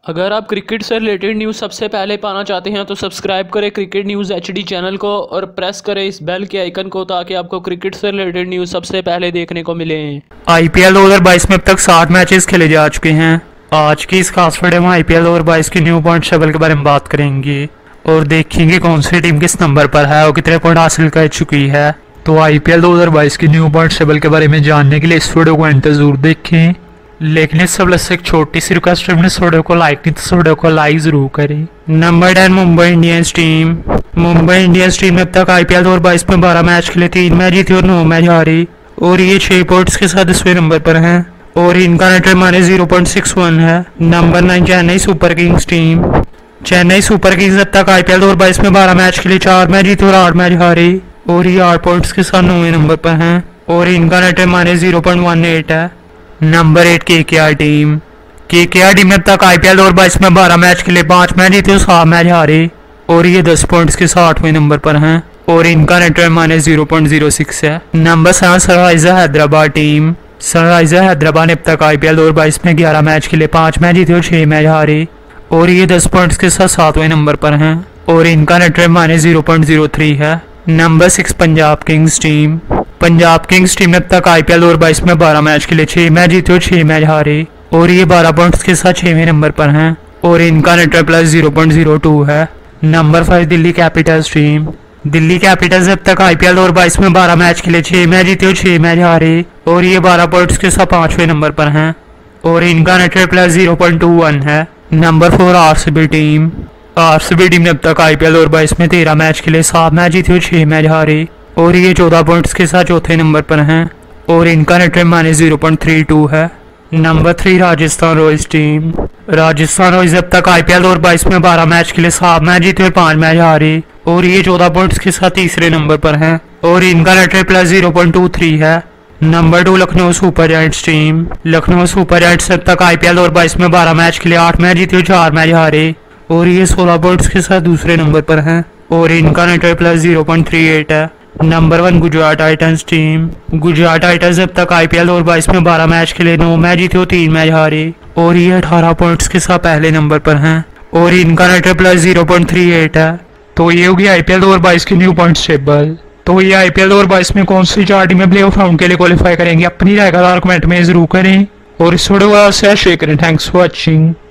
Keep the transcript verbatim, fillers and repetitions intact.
अगर आप क्रिकेट से रिलेटेड न्यूज़ सबसे पहले पाना चाहते हैं तो सब्सक्राइब करें क्रिकेट न्यूज़ एचडी चैनल को और प्रेस करें इस बेल के आइकन को ताकि आपको क्रिकेट से रिलेटेड न्यूज़ सबसे पहले देखने को मिले। आईपीएल दो हज़ार बाईस में अब तक सात मैचेस खेले जा चुके हैं। आज की इस खास वीडियो में आईपीएल दो हज़ार बाईस की न्यू पॉइंट टेबल के बारे में बात करेंगे और देखेंगे कौन सी टीम किस नंबर पर है और कितने पॉइंट हासिल कर चुकी है। तो आईपीएल दो हज़ार बाईस की न्यू पॉइंट टेबल के बारे में जानने के लिए इस वीडियो को एंड जरूर देखें, लेकिन इस सब से एक छोटी सी रिक्वेस्ट है, इस वीडियो को लाइक नहीं तो इस वीडियो को लाइक जरूर करें। नंबर टेन मुंबई इंडियंस टीम। मुंबई इंडियंस टीम ने अब तक आईपीएल दो हज़ार बाईस में बारह मैच खेले, तीन मैच जीते और नौ मैच हारे और ये छह पॉइंट्स के साथ दसवें नंबर पर हैं और इनका नेट रन माने ज़ीरो पॉइंट सिक्स वन है। Number nine Chennai super kings टीम। चेन्नई सुपर किंग्स अब तक आईपीएल दो हज़ार बाईस में बारह मैच खेले, चार मैच जीते और आठ मैच हारे और ये आठ पॉइंट्स के साथ नौवें नंबर पर हैं और इनका नेट रन माने ज़ीरो पॉइंट वन एट है। नंबर एट केकेआर टीम। केकेआर टीम अब तक आईपीएल दो हज़ार बाईस में बारह मैच खेले, पांच मैच जीते और सात मैच हारे और ये दस पॉइंट्स के साथ आठवें नंबर पर हैं और इनका नेट रन माने ज़ीरो पॉइंट ज़ीरो सिक्स है। नंबर सेवन सनराइजर हैदराबाद टीम। सनराइजर हैदराबाद ने अब तक आईपीएल दो हज़ार बाईस में ग्यारह मैच खेले, पांच मैच जीते और छह मैच हारे और ये दस पॉइंट्स के साथ सातवें नंबर पर हैं और इनका नेट रन माने ज़ीरो पॉइंट ज़ीरो थ्री है। नंबर सिक्स पंजाब किंग्स टीम। पंजाब किंग्स टीम ने अब तक आईपीएल दो हज़ार बाईस में बारह मैच खेले, छह मैच जीते और छह मैच हारे और ये बारह पॉइंट्स के साथ छहवें नंबर पर हैं और इनका net run plus zero point zero two है। नंबर फाइव दिल्ली कैपिटल्स टीम। दिल्ली कैपिटल्स अब तक आईपीएल दो हज़ार बाईस में बारह मैच खेले, छह मैच जीते और छह मैच हारे और ये बारह पॉइंट्स के साथ पांचवें नंबर पर हैं और इनका net run plus zero point two one है। नंबर फोर आरसीबी टीम। आरसीबी टीम ने अब तक आईपीएल दो हज़ार बाईस में तेरह मैच खेले, सात मैच जीते और छह मैच हारे और ये चौदह पॉइंट्स के साथ चौथे नंबर पर हैं और इनका नेट रन माने ज़ीरो पॉइंट थ्री टू है। नंबर थ्री राजस्थान रॉयल्स टीम। राजस्थान रॉयल्स अब तक आईपीएल दो हज़ार बाईस में बारह मैच खेले, सात मैच जीते और पांच मैच हारे और ये चौदह पॉइंट्स के साथ तीसरे नंबर पर हैं और इनका net run plus zero point two three है। Number two Lucknow super giants टीम। लखनऊ सुपर जायंट्स अब तक आईपीएल दो हज़ार बाईस में बारह मैच खेले, आठ मैच जीते और चार मैच हारे और ये सोलह पॉइंट्स के साथ दूसरे नंबर पर हैं और इनका net run plus zero point three eight है। नंबर वन गुजरात टाइटंस टीम। गुजरात टाइटंस अब तक आईपीएल दो हज़ार बाईस में बारह मैच खेले, नौ मैच जीते और तीन मैच हारे और ये अठारह पॉइंट्स के साथ पहले नंबर पर हैं और इनका net run plus zero point three eight है। तो ये होगी आईपीएल दो हज़ार बाईस की न्यू पॉइंट्स टेबल। तो ये आईपीएल दो हज़ार बाईस में कौन सी चार टीमें प्ले ऑफ राउंड के लिए क्वालिफाई करेंगे, अपनी राय का कमेंट में जरूर करें और इस वीडियो को शेयर करें। Thanks for watching.